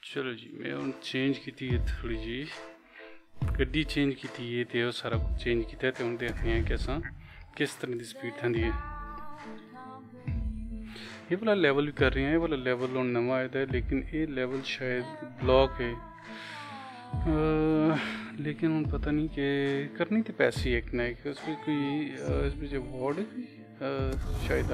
चलो जी मैं हूँ चेंज की थी थोड़ी जी गड्डी चेंज की थी ये तो सारा कुछ चेंज किया तो हम देखते हैं कैसा किस तरह की स्पीड थी ये वाला लेवल भी कर रहे हैं। ये वाला लेवल और नवा आया था लेकिन ये लेवल शायद ब्लॉक है लेकिन उन पता नहीं कि करनी थी पैसे एक ना एक उसमें कोई इसमें जो वार्ड है शायद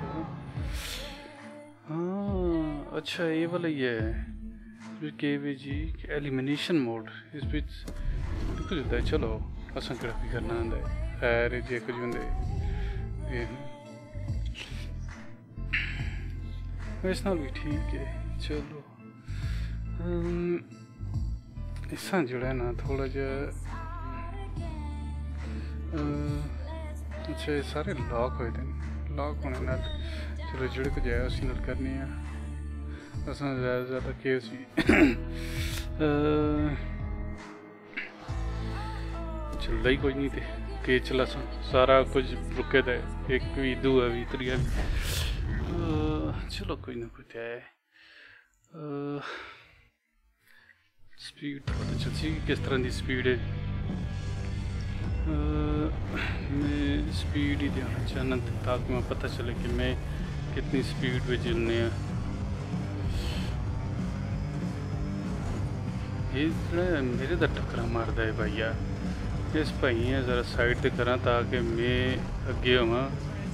हाँ अच्छा ये वाला ही है KVG एलिमिनेशन मोड इस बीच कुछ होता है। चलो असा कड़ा भी करना आंदा है खैर जे कुछ होंगे इस नाल भी ठीक है। चलो इसा जुड़ा है ना थोड़ा जा अच्छा ये सारे लॉक होए थे लॉक होने नाल चलो जुड़े को जाए उसी नाल करनी है असा ज़्यादा ज़्यादा केस चलता ही कोई नहीं थे के चला सारा कुछ रुके थे एक भी दो भी त्रिया भी चलो कोई ना कोई है स्पीड पता चलती किस तरह की स्पीड है। मैं स्पीड ही देना चाहना ताकि मैं पता चले कि मैं कितनी स्पीड पे चलने हैं। ये मेरे तो टक्कर मारता है भैया इस भाई है ज़रा साइड से करा ताकि मैं अगे होवां।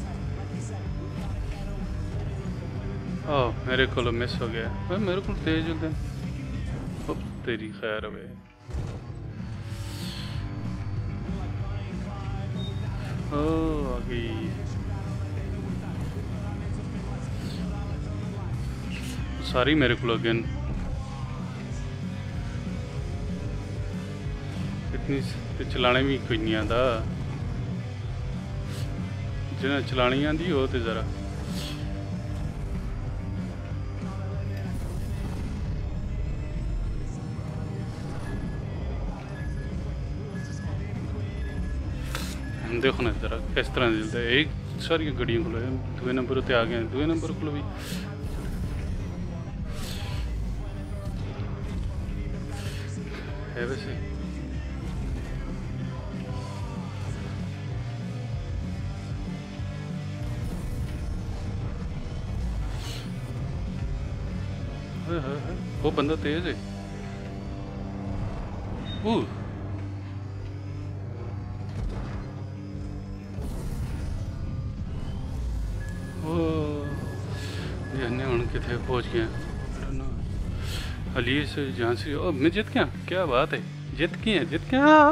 ओह मेरे को मिस हो गया भाई मेरे को तेज होते तेरी खैर है ओ आ गई सारी मेरे को अगे इतनी चलाने भी कोई नहीं आता जिन्हें चलानी आती हो तो ज़रा देखो ना ज़रा किस तरह चलता है एक सारी गड्डियों को दूसरे नंबर उत्ते आ गए दूसरे नंबर को भी है वैसे वो बंदा तेज है हम कितने पहुंच गए अली से झांसी ओ मैं जीत गया क्या बात है जीत गया जीत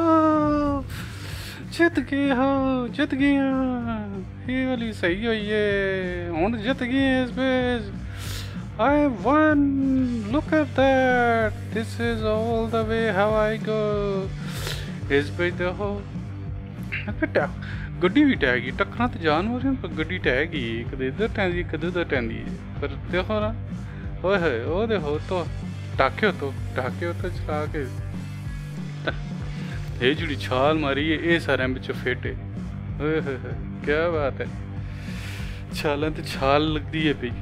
गया ये वाली सही हुई है हूँ जीत गए इस पे I won look at that this is all the way how I go इस पे देखो गड्डी भी टैगी टक्करा तो जानवर हैं पर गड्डी टैगी कदे इधर टैंदी कदे उधर टैंदी पर देखो ना ओए होए ओ देखो तो टाके हो तो चला के ये जुड़ी छाल मारी है ये सारे बिचों फेटे ओए होए क्या बात है छाल तो छाल लगती है पी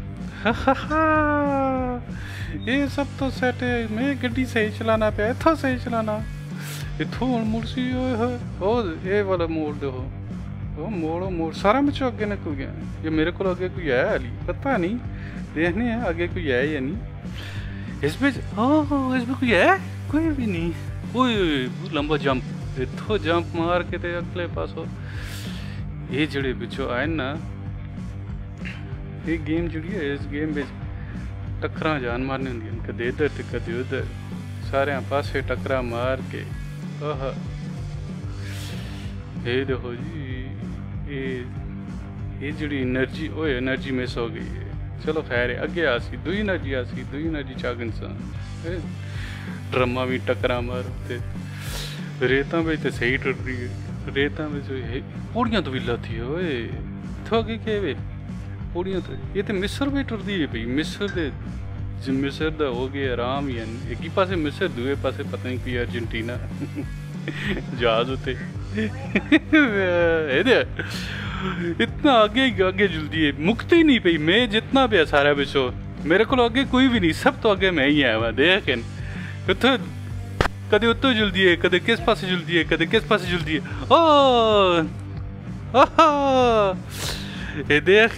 ये सब तो सेट है मैं गड्डी सही चलाना पे इतना सही चलाना इथों मुड़सी ओ ये वाला मोड़ देखो ओ मोड़ सारा में अगे निकल गया ये मेरे को अगे कोई है अली पता नहीं देखने हैं आगे कोई है या नहीं इसमें इसमें कोई है कोई भी नहीं कोई लंबा जंप इथों जंप मार के ते अगले पासो ये जड़े बिचो आए ना ये गेम जुड़ी है इस गेम में टक्करा जान मारनी होंगी कदे इधर तो कदे उधर सारे पासे टक्करा मार के ये देखो जी ये जुड़ी एनर्जी ओ एनर्जी मिस हो गई है चलो खैर है अगे आसी दुई एनर्जी चागन सा ड्रमा भी टक्करा मारते रेता में तो सही टुट रही है रेता में जो है पौड़ियाँ तो भी लाती है ओए थो अगे के वे पौड़ियाँ तो ये तो मिस्र भी टुरदी है भाई मिस्र दा हो गया आराम ही एक ही पासे मिस्र दूए पासे पता नहीं कोई अर्जेंटीना जहाज होते इतना आगे जल्दी है मुकती नहीं पई मैं जितना पे सारा बिचो मेरे को अगे कोई भी नहीं, सब तो अगे मैं ही आया वा देख उत्थों कदे उत्तों जुलदी है, कदे किस पासे जुलदी है, कदे किस पासे जुलदी है। ओ ये देख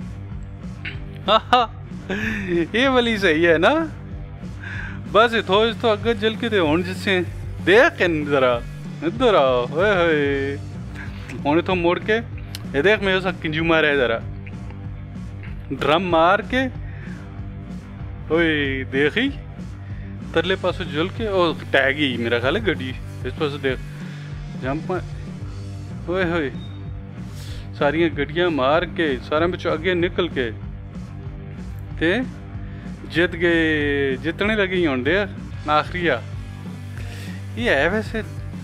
ये वाली सही है ना, बस थोड़ी तो अगर जल के हुन जिससे देख जरा इधर आओ। होने तो मोड़ के ये देख मेरे साथ किंजू मारा है जरा, ड्रम मार के ओए देखी तरले पासों जल के ओ टैग ही मेरा ख्याल है गड्डी इस पास देख जंप ओए होए सारियां गड्डियां मार के सारे बच्चों आगे निकल के ते जित गए, जितने लगे ही होंगे आखिरिया ये है वैसे।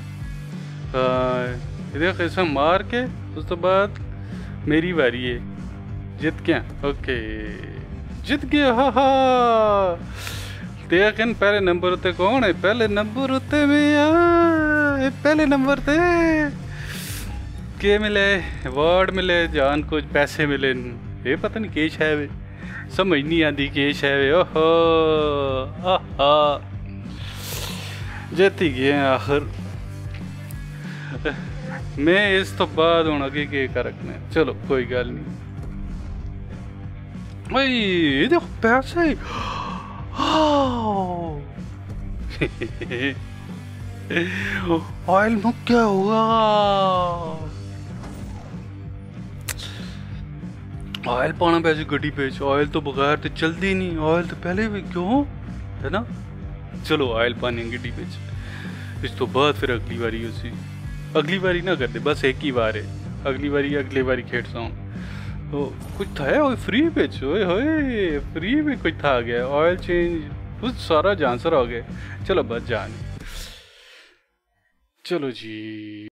देख ऐसा मार के उस तो बाद मेरी बारी है, जित गया ओके जित गया हा हा। देख पहले नंबर उत्ते कौन है, पहले नंबर उत्ते में पहले नंबर ते के मिले, अवार्ड मिले, जान कुछ पैसे मिले, ये पता नहीं केश है वे, समझ नहीं आती केश है वे। ओहो आहा जीत ही गए आखिर। मैं इस तो बाद हूँ अगे के कर रखने, चलो कोई गल नहीं। भाई देखो पैसे ऑयल में क्या हुआ, ऑयल पाना पैसे गड्डी पे, ऑयल तो बगैर तो चलती नहीं, ऑयल तो पहले भी क्यों है ना। चलो ऑयल पाने गड्डी पे, इस तो बाद फिर अगली बारी उसी अगली बारी ना करते, बस एक ही बार है, अगली बारी खेड़ता हूँ। तो कुछ था वो फ्री पे, होए फ्री में कुछ था आ गया, ऑयल चेंज कुछ सारा जानसर हो गया। चलो बस जाने, चलो जी।